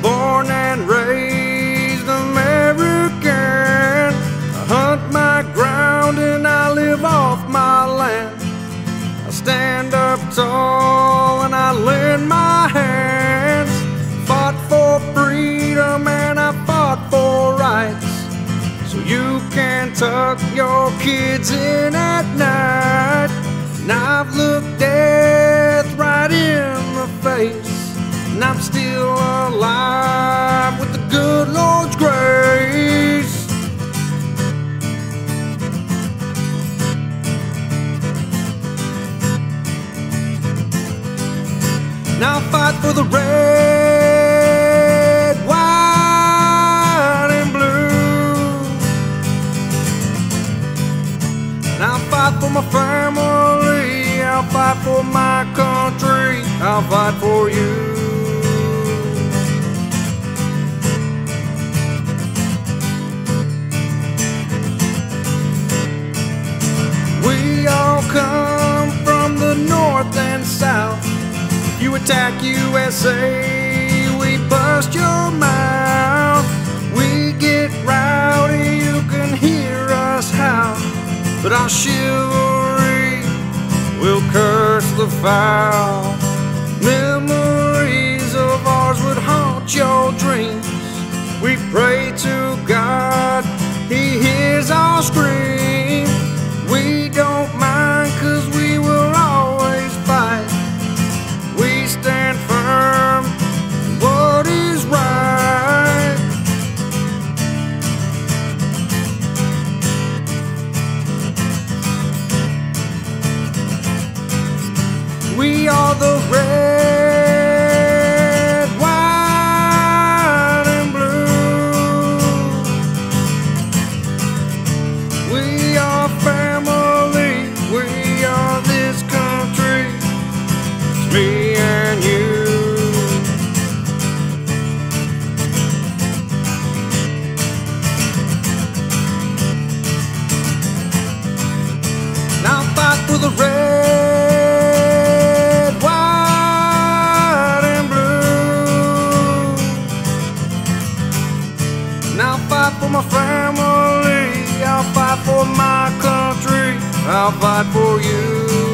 born and raised American. I hunt my ground and I live off my land. I stand up tall and I lend my hands. Fought for freedom and I fought for rights, so you can tuck your kids in at night. And I've looked death right in the face, and I'm still alive with the good Lord's grace. Now I fight for the red, white, and blue. And I'll fight for my family, I'll fight for my country, I'll fight for you. We all come from the north and south. You attack USA, we bust your mouth. We get rowdy, you can hear us howl, but our chivalry will curse the foul. Memories of ours would haunt your dreams. We pray to God, He hears our scream. We don't mind, 'cause we will always fight. We stand firm in what is right. We are the red, white, and blue. We are family, we are this country. It's me and you. Now fight for the red, white, and blue. Now fight for my family, I'll fight for my country, I'll fight for you.